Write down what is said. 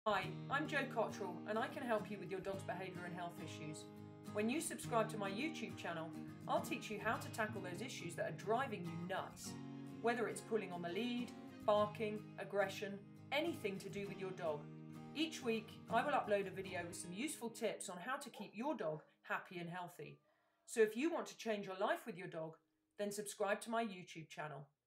Hi, I'm Cottrell and I can help you with your dog's behaviour and health issues. When you subscribe to my YouTube channel, I'll teach you how to tackle those issues that are driving you nuts. Whether it's pulling on the lead, barking, aggression, anything to do with your dog. Each week, I will upload a video with some useful tips on how to keep your dog happy and healthy. So if you want to change your life with your dog, then subscribe to my YouTube channel.